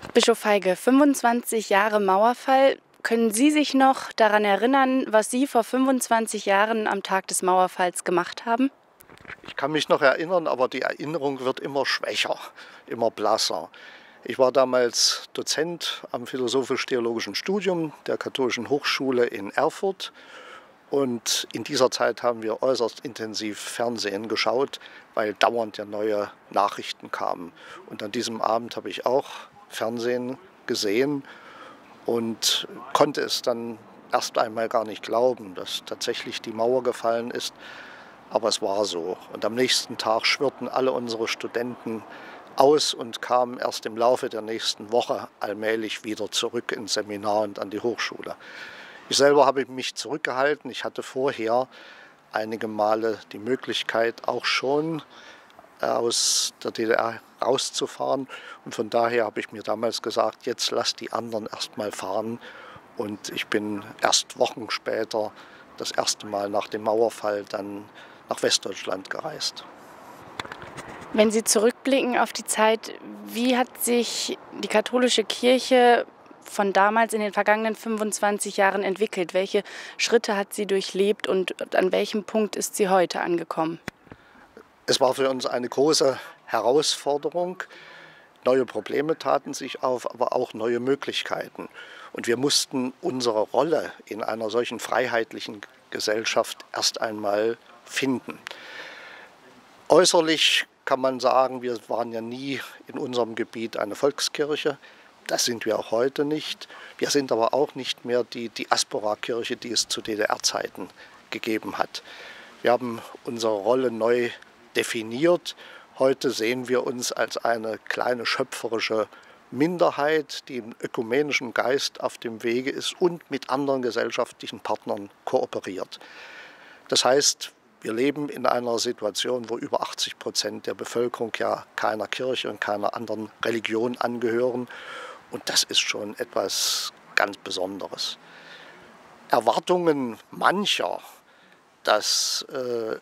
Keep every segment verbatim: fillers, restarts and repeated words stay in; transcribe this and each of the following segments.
Bischof Feige, fünfundzwanzig Jahre Mauerfall. Können Sie sich noch daran erinnern, was Sie vor fünfundzwanzig Jahren am Tag des Mauerfalls gemacht haben? Ich kann mich noch erinnern, aber die Erinnerung wird immer schwächer, immer blasser. Ich war damals Dozent am Philosophisch-Theologischen Studium der Katholischen Hochschule in Erfurt. Und in dieser Zeit haben wir äußerst intensiv Fernsehen geschaut, weil dauernd ja neue Nachrichten kamen. Und an diesem Abend habe ich auch Fernsehen gesehen und konnte es dann erst einmal gar nicht glauben, dass tatsächlich die Mauer gefallen ist. Aber es war so. Und am nächsten Tag schwirrten alle unsere Studenten aus und kamen erst im Laufe der nächsten Woche allmählich wieder zurück ins Seminar und an die Hochschule. Ich selber habe mich zurückgehalten. Ich hatte vorher einige Male die Möglichkeit, auch schon aus der D D R rauszufahren. Und von daher habe ich mir damals gesagt, jetzt lass die anderen erst mal fahren. Und ich bin erst Wochen später das erste Mal nach dem Mauerfall dann nach Westdeutschland gereist. Wenn Sie zurückblicken auf die Zeit, wie hat sich die katholische Kirche von damals in den vergangenen fünfundzwanzig Jahren entwickelt? Welche Schritte hat sie durchlebt und an welchem Punkt ist sie heute angekommen? Es war für uns eine große Herausforderung. Neue Probleme taten sich auf, aber auch neue Möglichkeiten. Und wir mussten unsere Rolle in einer solchen freiheitlichen Gesellschaft erst einmal finden. Äußerlich kann man sagen, wir waren ja nie in unserem Gebiet eine Volkskirche. Das sind wir auch heute nicht. Wir sind aber auch nicht mehr die Diaspora-Kirche, die es zu D D R-Zeiten gegeben hat. Wir haben unsere Rolle neu definiert. Heute sehen wir uns als eine kleine schöpferische Minderheit, die im ökumenischen Geist auf dem Wege ist und mit anderen gesellschaftlichen Partnern kooperiert. Das heißt, wir leben in einer Situation, wo über achtzig Prozent der Bevölkerung ja keiner Kirche und keiner anderen Religion angehören. Und das ist schon etwas ganz Besonderes. Erwartungen mancher, dass äh,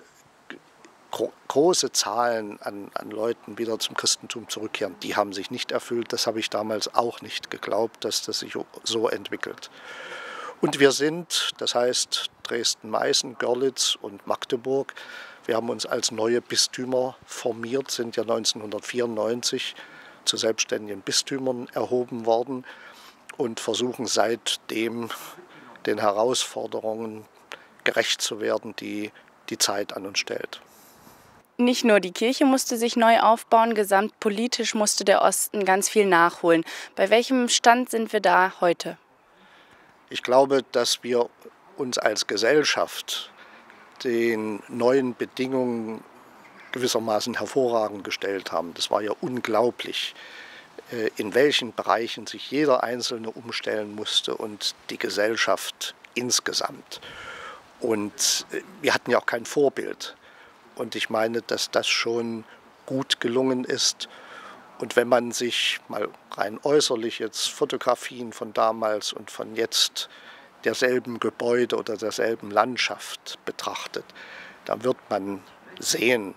gro große Zahlen an, an Leuten wieder zum Christentum zurückkehren, die haben sich nicht erfüllt. Das habe ich damals auch nicht geglaubt, dass das sich so entwickelt. Und wir sind, das heißt Dresden, Meißen, Görlitz und Magdeburg, wir haben uns als neue Bistümer formiert, sind ja neunzehnhundertvierundneunzig zu selbstständigen Bistümern erhoben worden und versuchen seitdem den Herausforderungen gerecht zu werden, die die Zeit an uns stellt. Nicht nur die Kirche musste sich neu aufbauen, gesamtpolitisch musste der Osten ganz viel nachholen. Bei welchem Stand sind wir da heute? Ich glaube, dass wir uns als Gesellschaft den neuen Bedingungen gewissermaßen hervorragend gestellt haben. Das war ja unglaublich, in welchen Bereichen sich jeder Einzelne umstellen musste und die Gesellschaft insgesamt. Und wir hatten ja auch kein Vorbild. Und ich meine, dass das schon gut gelungen ist. Und wenn man sich mal rein äußerlich jetzt Fotografien von damals und von jetzt derselben Gebäude oder derselben Landschaft betrachtet, dann wird man sehen,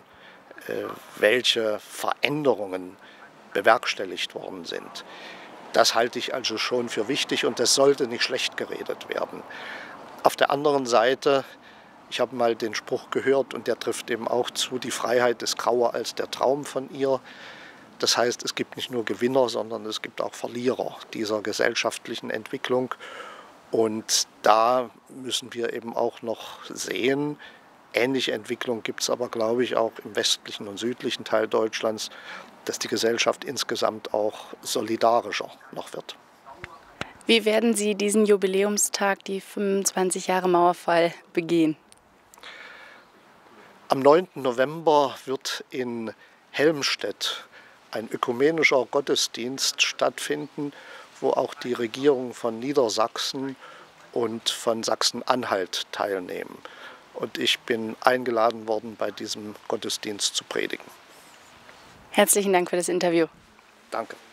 welche Veränderungen bewerkstelligt worden sind. Das halte ich also schon für wichtig und das sollte nicht schlecht geredet werden. Auf der anderen Seite, ich habe mal den Spruch gehört und der trifft eben auch zu, die Freiheit ist grauer als der Traum von ihr. Das heißt, es gibt nicht nur Gewinner, sondern es gibt auch Verlierer dieser gesellschaftlichen Entwicklung. Und da müssen wir eben auch noch sehen, ähnliche Entwicklung gibt es aber, glaube ich, auch im westlichen und südlichen Teil Deutschlands, dass die Gesellschaft insgesamt auch solidarischer noch wird. Wie werden Sie diesen Jubiläumstag, die fünfundzwanzig Jahre Mauerfall, begehen? Am neunten November wird in Helmstedt ein ökumenischer Gottesdienst stattfinden, wo auch die Regierung von Niedersachsen und von Sachsen-Anhalt teilnehmen. Und ich bin eingeladen worden, bei diesem Gottesdienst zu predigen. Herzlichen Dank für das Interview. Danke.